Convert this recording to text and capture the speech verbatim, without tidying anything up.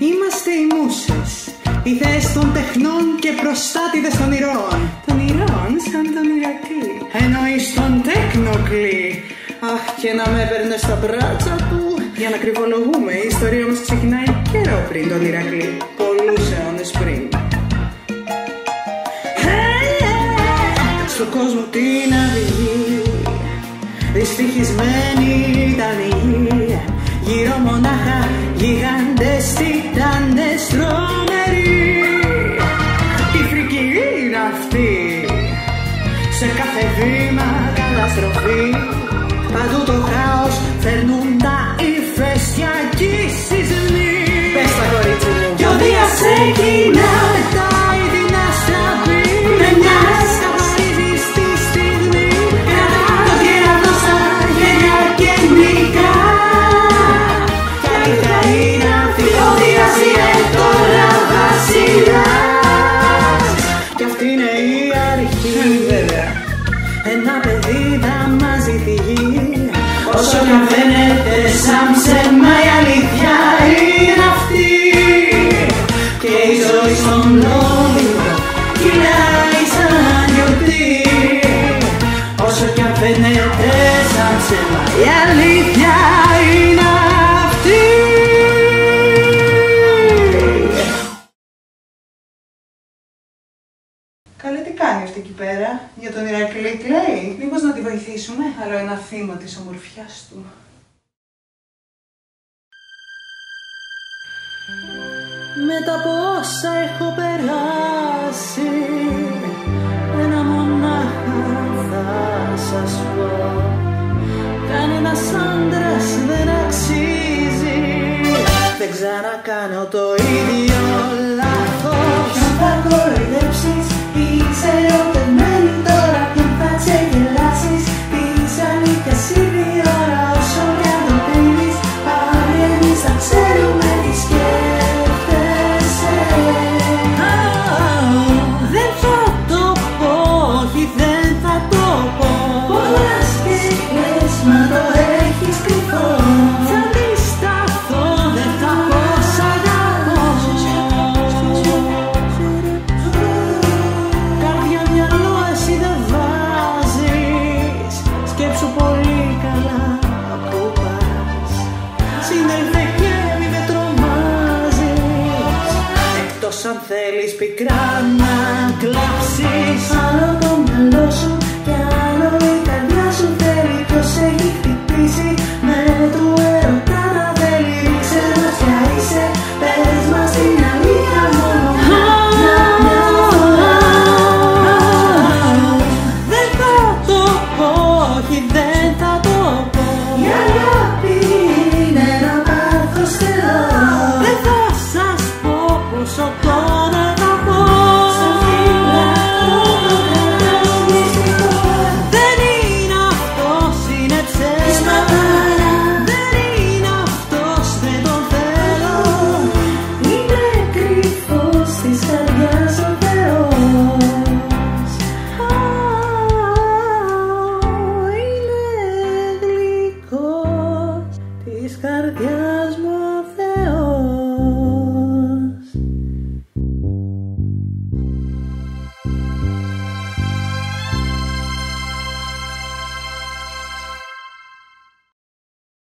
Είμαστε οι μουσες, οι θεές των τεχνών και προστάτηδες των ηρώων. Των ηρώων σαν τον Ηρακλή. Εννοείς τον Τέκνοκλή. Αχ, και να με έπαιρνε στα μπράτσα του. Για να κρυβολογούμε, η ιστορία μας ξεκινάει καιρό πριν τον Ηρακλή. Πολλούς αιώνες πριν. Στον κόσμο την αυγή, δυστυχισμένη ήταν η γη. Γύρω μονάχα γιγάντες τιτάνες τρομεροί. Τι φρική είναι αυτή, σε κάθε βήμα καταστροφή. Παντού το χάος φέρνουν τα ηφαίστεια κι οι σεισμοί. Πες τα κορίτσι μου. Κι ο Δίας ξεκινά, πετάει την αστραπή. Με μια σκαπαρίζει στη στιγμή. Κρατά το κερατό σαν γένια κεντρικά. Κι αλήθεια είναι αυτή, ο Δίας είναι τώρα βασιλιάς. Κι αυτή είναι η αρχή. Βέβαια. Ένα παιδί δαμάζει τη γη. Όσο κι αν φαίνεται σαν ψέμα, η αλήθεια είναι αυτή. Και η ζωή στον όνειρο κυλάει σαν γιορτή. Όσο κι αν φαίνεται σαν ψέμα, η αλήθεια είναι αυτή. Καλέ, τι κάνει αυτή εκεί πέρα? Για τον Ηρακλή κλαίει? Μήπως να τη βοηθήσουμε? Άλλο ένα θύμα της ομορφιάς του. Μετά από όσα έχω περάσει, ένα μονάχα θα σας πω. Κανένας άντρας δεν αξίζει, δεν ξανακάνω το ίδιο λάθος. Κι αν θα κοροϊδέψεις, είσαι ρωτεμένη τώρα. Κι αν θα ξεγελάσεις, της αλήθειας είναι η ώρα. Όσο κι αν το πίνεις, πάλι εμείς θα ξέρουμε τι σκέφτεσαι. Δεν θα το πω, όχι δεν θα το πω. Πολλά σκέφτες, μα το έχεις κρυφό. Θα αντισταθώ, δεν θα πω σ' αγαπώ. Καρδιά μυαλό εσύ δεν βάζεις. Σκέψου πολύ καλά που πας. Συνέλθε και μη με τρομάζεις. Εκτός αν θέλεις πικρά να κλάψεις. Άλλο το μυαλό σου κι άλλο η καρδιά σου θέλει. Ποιος έχει χτυπήσει με του έρωτα να θέλει. Ρίξε μας ποια είσαι, πες μας την αλήθεια μόνο. Δεν θα το πω, όχι δεν θα το πω. Η αγάπη είναι ένα πάθος θέλω. Δεν θα σας πω πόσο τον αγαπώ. Σαν φυλακτό το κρατάς μυστικό. Δεν είναι αυτός, είναι ψέμα. Δεν είναι αυτός, δεν τον θέλω. Είναι κρυφός της καρδιάς ο Θεός. Είναι γλυκός της καρδιάς μου.